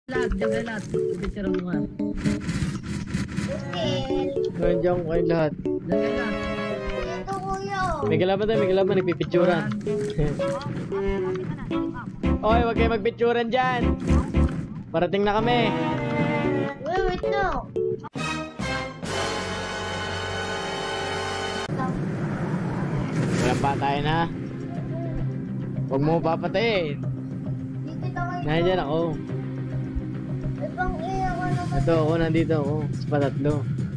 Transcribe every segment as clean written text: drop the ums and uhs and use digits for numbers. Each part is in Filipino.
Lahat, diyan kayo lahat. Picture mo nga. Nandiyan kayo lahat. Diyan kayo lahat. Ito kuya. May kalaban, nagpipicturan. Oy, wag kayo magpicturan dyan. Parating na kami. Wait no. Walang patayin ha. Huwag mo papatayin. Dito tayo. Nandiyan ako. Ibang iya ko naman. Ito ako, nandito ako. Sa patatlo.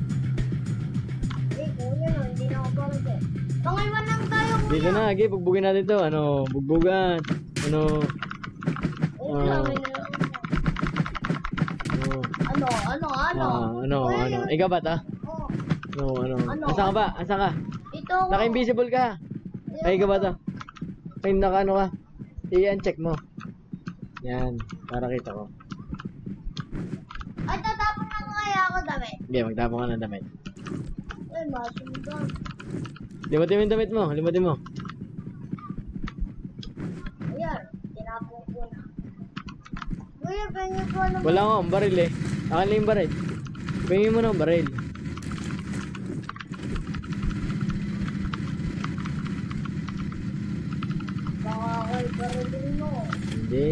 Kuya no, hindi na ako balik. Pangaiwan lang tayo kuya. Dito na, okay, bugbugin natin to. Ano, bugbugan. Ano, Wait lang, may ano. Ikaw ba ta? Oh, Ano. Ano? Asan ka ba? Asan ka? ito ako. Naka-invisible ka. Ay, ikaw ba to? Ay, naka-ano ka? I-uncheck mo. Yan, para kita ko. Ay, tatapon na kaya ako damit. Hindi, magtapon ka ng damit. Ay, masundan. Limutin mo yung damit mo, limutin mo. Ayan, tinapon ko na. Kuya, pengen ko naman. Wala ko, ang baril eh. Akin lang yung baril. Pingin mo na ang baril. Baka ako'y barilin mo. Hindi.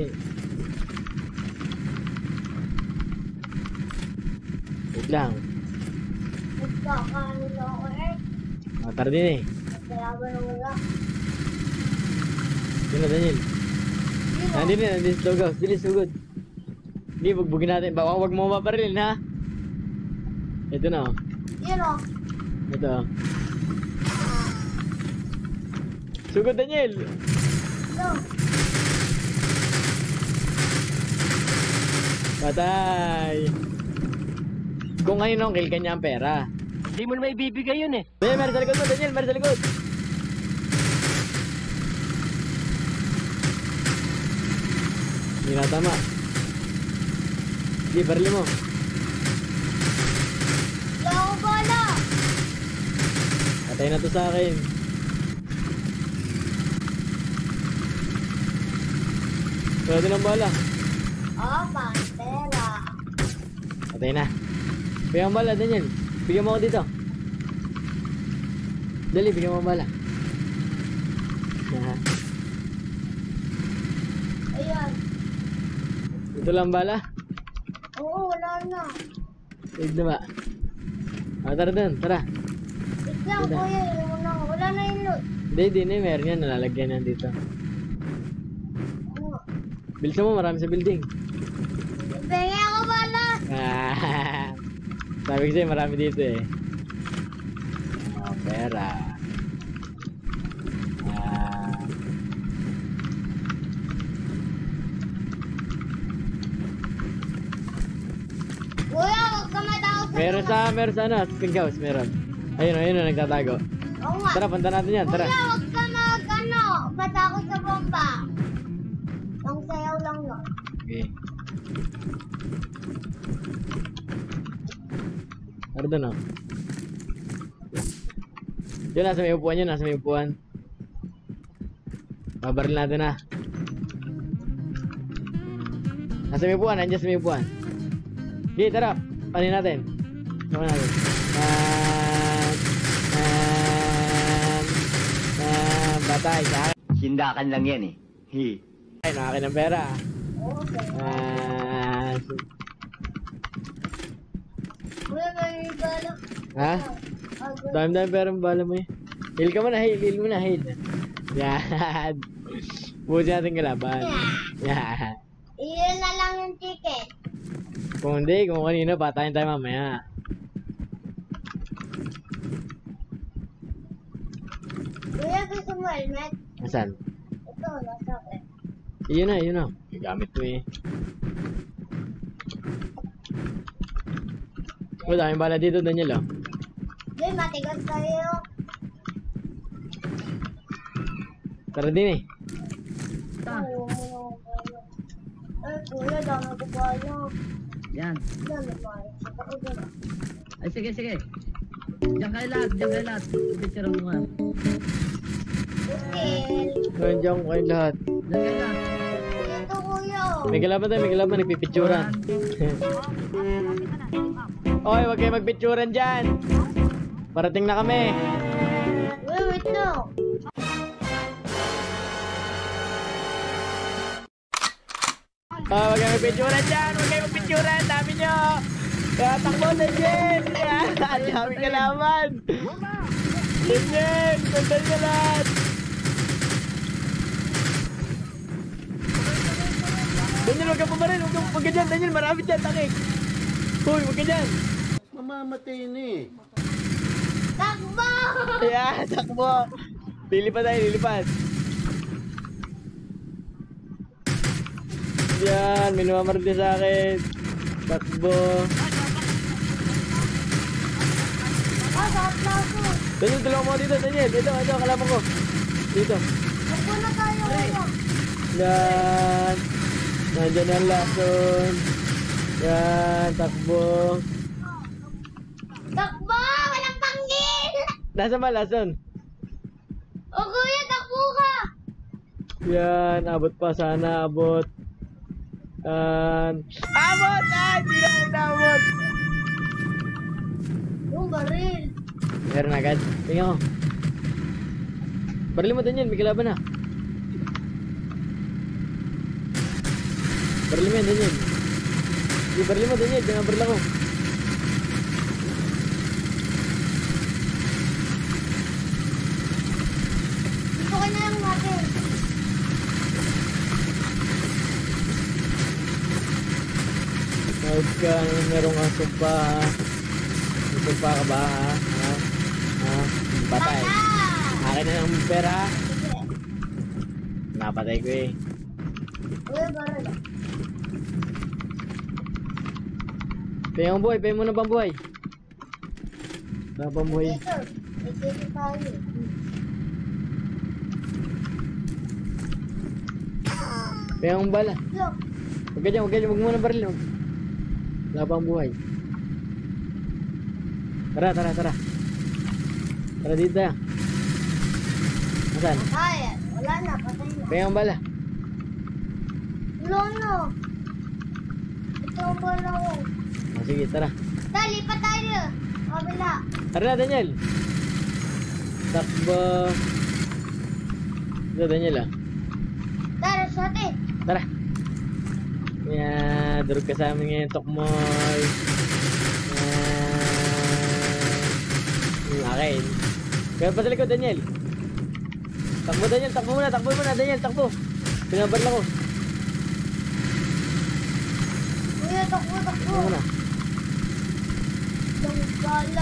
Wait lang. Nagkakaano na ako eh. Matar din eh. Nagkalaban na wala. Yun na, Daniel. Sino? Nandito na, nandito sa Tugos. Bilis, sugod. Hindi, bugbugin natin. Baka huwag mo maparilin, ha? Ito na, oh. Yun o. Ito, oh. Sugod, Daniel! Ito. Patay! Kung ngayon ang kill ka niya ang pera. Hindi mo na may bibigay yun eh. Meron sa likod mo, Daniel! Meron sa likod! Hindi na tama. Hindi, barili mo. Wala ako bala. Patay na to sa akin. Wala din ang bala. Oh, pantera. Patay na. Bigyan mo ang bala, Daniel. Bigyan mo ako dito. Dali, bigyan mo ang bala. Ayan. Ito lang bala. Oo, wala na. Wait na ba? Tara dun, tara. Wait lang, Wala. kuya. Wala na yung loot. Hindi, meron yan. Nalalagyan yan dito. Ano? Bilisan mo, marami sa building. Pengen ako bala. Sabi ko sa'yo, marami dito eh. Oh, pera. Kuya, huwag ka matakot sa Meron sa ano, sa pink house, meron. Ayun, nagtatago. Oo nga. Tara, punta natin yan, tara. Kuya, huwag ka matakot sa bomba. Ang sayaw lang yun. Okay. Tara dun, oh. Yun, nasa may upuan yun, nasa may upuan. Babaril natin na. Nasa may upuan, nandiyan sa may upuan. Sige, tara. Panin natin. Panin natin. Batay. Sa akin. Sindakan lang yan eh. Ay, nakakin ng pera. Okay. Kuya, may bala. Ha? Dami pera ang bala mo eh. Heal ka mo na, heal mo na, heal. Yan. Buti natin kalaban. Yan. Iyon na lang yung ticket. Kung hindi, kung kanino, patayin tayo mamaya. Kuya, gusto mo helmet? Asan? Ito, nasa akin. Yun na. Gamit ko eh. Oh, daming bala dito, Daniel, oh. Hindi, matigas tayo. Tara din eh. Ay, kuya, dami ko bala. Yan. Yan, naman. Saka ko dyan. Ay, sige. Diyan kayo lahat. Picture mo nga. Okay. Nandiyan kayo lahat. Diyan kayo lahat. Ito, kuya. May kalaban, nagpipicturan. Oy, wag kayo magpicturan dyan. Parating na kami. Wait no. Wag kayo magpicturan dyan. Wag kayo magpicturan. Dami nyo. Kaya takbo na dyan. Ang dami kalaban. Daniel, sandal nyo lahat. Daniel, wag ka pumarin. Wag ka dyan. Daniel, marami dyan. Takik. Uy, wag ka dyan. Mamamatay na eh. Takbo! Yeah, takbo. Lilipat tayo, lilipat. Yan, may namamarating sa akin. Takbo. Sakit na ako. Daniel, tulungan mo dito, Daniel. Dito, kalaban ko. Dito. Takbo na tayo ngayon. Yan. Nandiyan ang lason. Yan, takbo. Takbo! Walang panggil! Nasaan ba lason? O kuya, takbo ka! Yan, abot pa. Sana abot. Abot! Ay, hindi na inabot. Yung baril. Meron agad. Tingnan ko. Baril mo, Daniel. May kalaban na. Baril mo yan, Daniel. Sige, baril mo, Daniel. Tingnan baril ako. Ito ka na lang natin. Huwag ka, meron kang sumpa, ha? May sumpa ka ba, ha? Ha? Patay. Akin na ng pera, ha? Sige. Napatay ko eh. Uy, baril. Payang ang buhay, payang mo na pambuhay. Pambuhay. Dito. Dito tayo. Payang ang bala. Look. Huwag ka dyan, huwag mo na baril. Wala pang buhay. Tara. Tara dito tayo. Nasaan? Kaya. Wala na. Patay na. Payang ang bala. Wala na. Ito ang bala ko. Sige, tara. Dali pa tayo. Kabila. Tara na, Daniel. Takbo. Ito, Daniel, ah. Tara, sote. Tara. Yan, durog ka sa amin ngayon, Tokmoy. Yan. Akin. Kaya pa sa likod, Daniel. Takbo, Daniel. Takbo muna, Daniel. Takbo. Pinabar lang ko. Kuya, takbo. Takbo muna. Yung bala.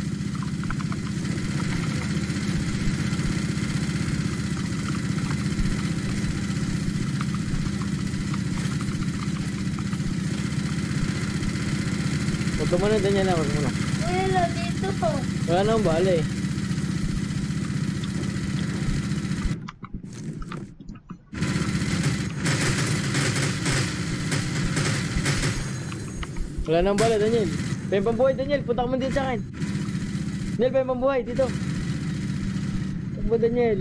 Huwag ka muna, Daniel. Huwag muna. Kuya, dito po. Wala na akong bala eh. Wala na akong bala, Daniel. Payang pambuhay, Daniel. Punta ka mo din sa akin. Daniel, payang pambuhay. Dito. Takbo, Daniel.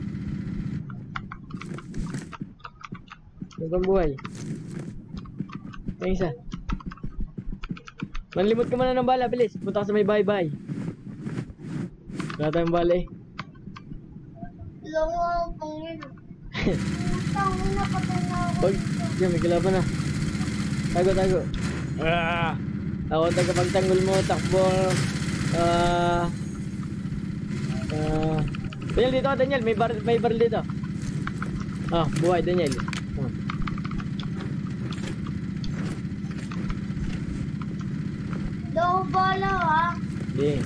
Payang pambuhay. Payang isa. Manlimot ka muna ng bala, bilis. Punta ka sa may bahay-bahay. Wala tayong bala eh. Lang ang pangil. Putang ina, patay na ako. Hoy, diyan may kalaban na. Tago. Ako tagapagtanggol mo, takbo. Daniel, dito ka, Daniel. May baril dito. Buhay, Daniel. Daw bala ha. Hindi.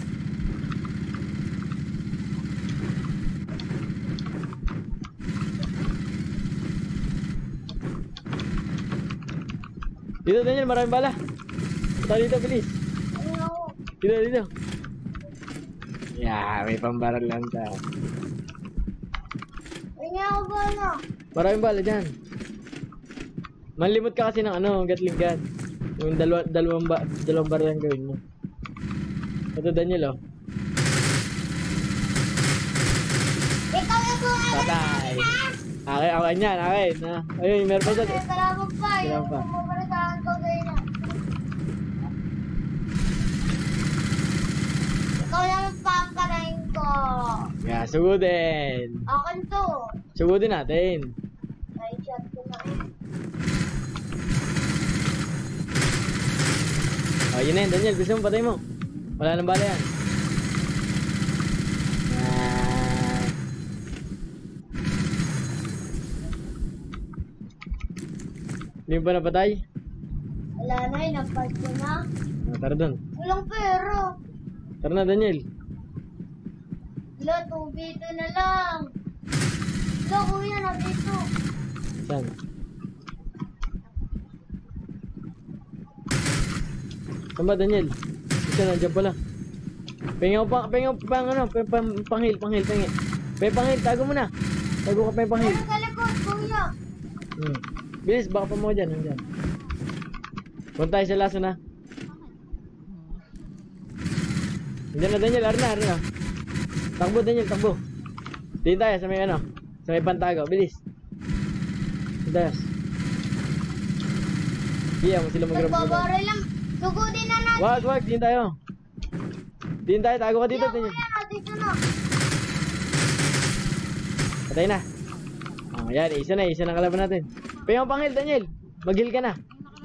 Dito, Daniel, maraming bala. Punta dito, bilis. Ano ako? Dito. May pambaral lang tayo. Ay nga ako bala. Maraming bala dyan. Manlimot ka kasi ng gatling gun. Yung dalawang baril ang gawin mo. Ito, Daniel, oh. Ikaw yung buhay. Patay. Akin yan, akin. Ayun, meron pa isa. May kalaban pa. Kalaban Yung pa. pumapalitaan ko ganyan. Ikaw naman paparain ko. Yeah, sugudin. Akin to. Sugudin natin. Ay, shot ko na. Oh, yun na yun, Daniel. Gusto mo, patay mo. Wala nang bala yan. Yan. Hindi mo pa napatay? Wala na yun. Napad ko na. Tara dun. Walang pera. Tara na, Daniel. Wala, 2v2 na lang. Wala, kuya na dito. Saan? Saan ba, Daniel? Isa, nandiyan pala. Pengaw panghil. Penghil, tago mo na. Tago ka panghil. Meron sa likod, kuya. Bilis, baka pa mo dyan, nandiyan. Punta tayo sa laso na. Nandiyan na, Daniel, arna. Takbo, Daniel, takbo. Tingin tayo sa may sa may pantago, bilis. Tingin tayo. Iya mo sila mag-grab. Nagbabaray lang. Sugudin na natin. Wag, tingin tayo. Tingin tayo, tago ka dito, Kuya, Daniel. kuya na, dito na. Patay na. Oh, yan, isa na kalaban natin. Payong panghil, Daniel. Mag-heal ka na.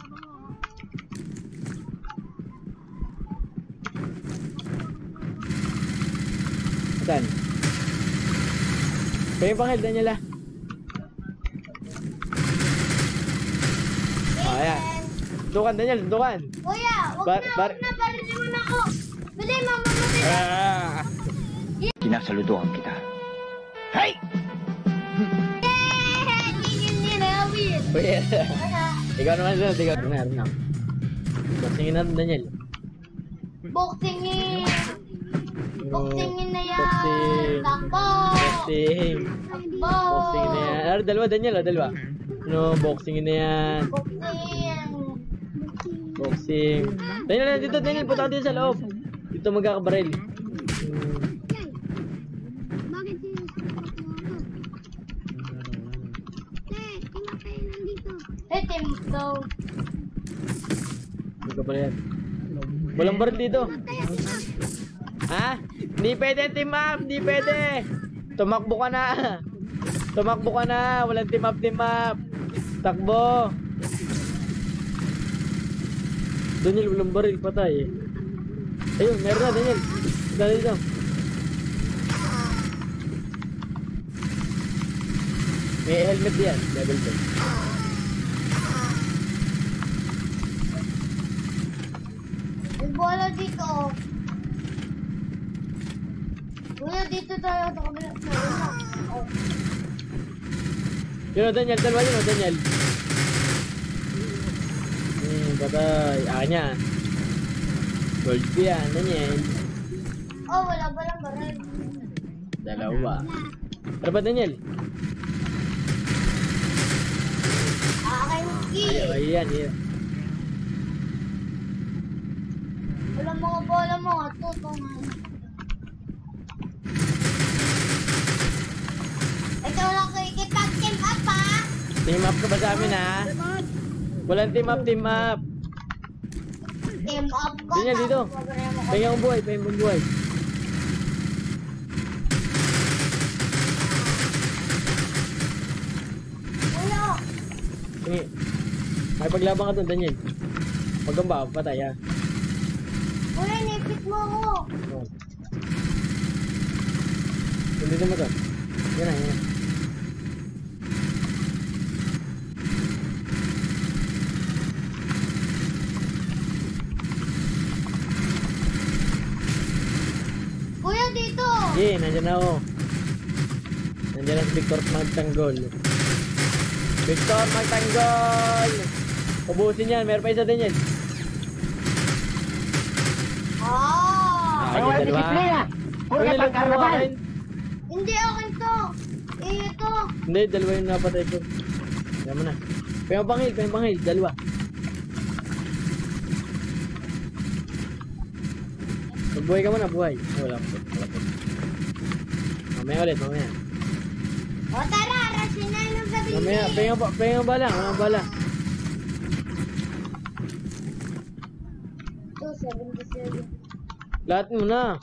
Saan? Payong panghil, Daniel ah. Oh, ayan. Suntukan, Daniel, suntukan. Kuya, wag Bar- na, bar- wag na. Barilin mo na ako. Bili, mamamatay na. Ah! Sinasaludoan kita. Hey! Hindi na, Will. Uy, ikaw naman sunod, ikaw. Arna. Boxingin natin, Daniel. Boxingin. Boxingin na yan. Boxing. Takbo. Boxing. Takbo. Boxing na yan. Ano, dalawa, Daniel, dalawa. Ano, boxing na yan. Boxing. Boxing. Daniel, dito, Daniel, punta ka dito sa loob. Dito magkakabaril. Hey, Tim, go. Magkabaril yan. Walang baril dito. Ha? Hindi pwede, team up. Hindi pwede. Tumakbo ka na. Tumakbo ka na. Walang team up. Takbo. Daniel, walang baril. Patay. Ayun, meron na, Daniel. Dali dito. May helmet yan. Level 2. May bola dito. Kuya, dito tayo. Ito kami. Oh. Yun o, Daniel. Dalawa yun o, Daniel. Patay. Akin yan. Gold ko yan, Daniel. Oh, wala ba lang baril? Dalawa. Ano ba, Daniel? Aking key. Ayan. Wala mga bola mo. Tutungan. Ikaw lang ko ikipag-team up, ha? Team up ka ba sa amin, ha? Walang team up. Team up ko. Daniel, dito. Pahinga mong buhay. Kuya. Sige. May paglabang ka doon, Daniel. Huwag kang ba, patay, ha? Kuya, nipit mo ako. Oh. Sunditin mo to. Yan na. Kuya, dito. Sige, nandyan na ako. Nandyan na si Victor magtanggol. Victor magtanggol! Ubusin yan, meron pa isa din yan. Ah. Ay, wala disiplina! Puro ka pang-karnaval! Hindi, akin to. Ito. Hindi, dalawa yung napatay ko. Kaya mo na. Payong panghil, dalawa. Magbuhay ka muna, buhay. Wala po. Mamaya ulit. O tara, Sinanong sabi niya. Mamaya, penga bala, mga bala. 277. Lahat mo na.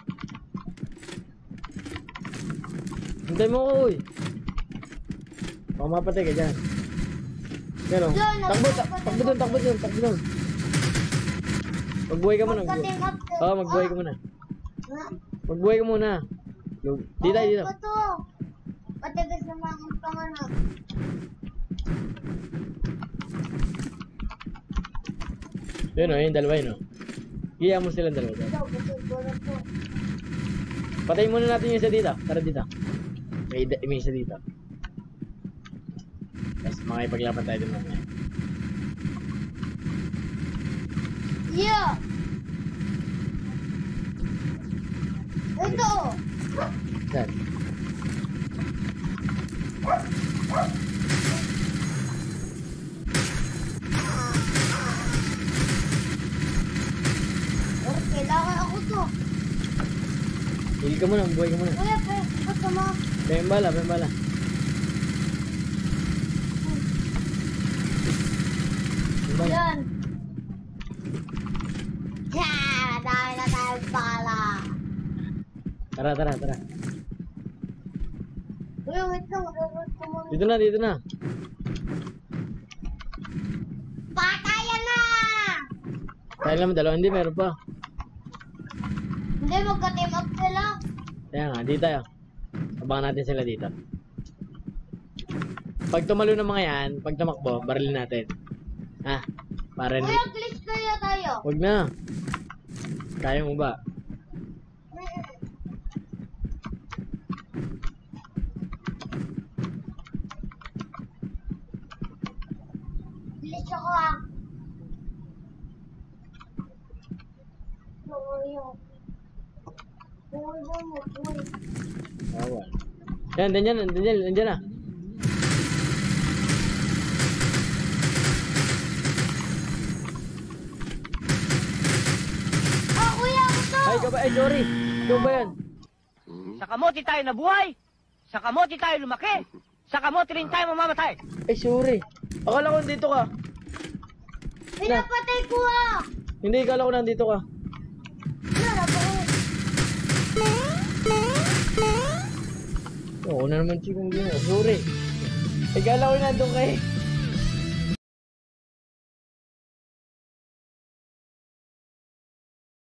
Hintay mo ko, uy. Baka mapatay ka dyan. Yan o. Takbo dun. Magbuhay ka muna. Magka-team up to. Oo, magbuhay ka muna. Ha? Magbuhay ka muna. Dito. Ito to. Matagas na mga panganak. Yun o, yung dalawa yun o. Hiya mo silang dalawa. Ito, bato to. Patayin muna natin yung isa dito. Tara dito. May isa dito. Tapos makipaglaban tayo dun mamaya. Yeah! Ito! Saan? Kailangan ako to. Hili ka muna, buhay ka muna. Kuya, basta mo. May bala. Yan. Yeah! Dahil na tayo pala. Tara. Kuya, wait lang. Mag-root ko muna. Dito na. Patayan na! Kaya naman dalawa, hindi meron pa. Hindi, magka-team up sila. Kaya nga, dito tayo. Abangan natin sila dito. Pag tumalo ng mga yan, pag tumakbo, barilin natin. Ha? Para Kuya, glitch kaya tayo. Huwag na. Kaya mo ba? Glitch ako ah. Bawal. Yan, nandiyan na. Oh, kuya, ito! Ay, sorry. Ikaw ba yan? Sa kamote tayo nabuhay. Sa kamote tayo lumaki. Sa kamote rin tayo mamamatay. Ay, sorry. Akala ko nandito ka. Pinapatay ko ah! Hindi, akala ko nandito ka. Oo na naman, chikong gina. Sorry. Akala ko nandun ka eh.